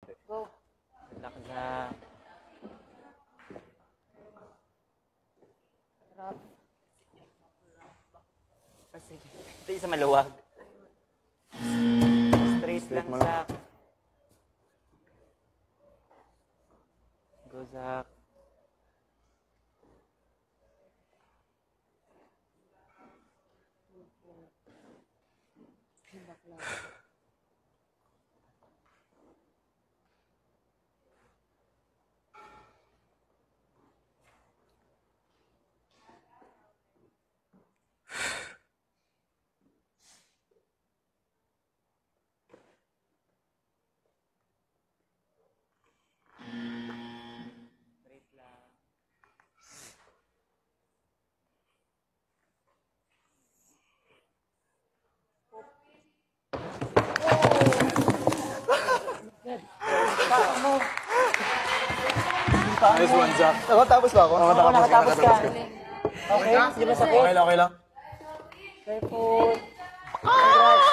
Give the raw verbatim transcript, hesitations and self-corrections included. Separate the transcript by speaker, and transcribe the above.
Speaker 1: Go.
Speaker 2: Good luck, Zach.
Speaker 1: Sarap.
Speaker 2: Ah, sige. Ito yung sa maluwag. Straight lang,
Speaker 3: mo lang.
Speaker 2: Zach. Go, Zach. Straight lang.
Speaker 3: Nice one, Zach. Nakatapos ba ako?
Speaker 1: Oo, nakatapos ka. Okay? Di ba sakit?
Speaker 3: Okay lang, okay lang.
Speaker 1: Careful. Congrats.